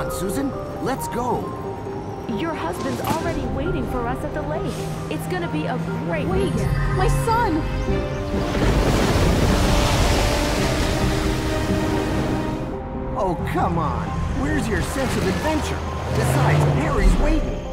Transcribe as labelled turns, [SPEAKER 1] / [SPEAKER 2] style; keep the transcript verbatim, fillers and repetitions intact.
[SPEAKER 1] on, Susan. Let's go.
[SPEAKER 2] Your husband's already waiting for us at the lake. It's gonna be a great
[SPEAKER 3] Wait,
[SPEAKER 2] weekend.
[SPEAKER 3] my son!
[SPEAKER 1] Oh, come on. Where's your sense of adventure? Besides, Harry's waiting.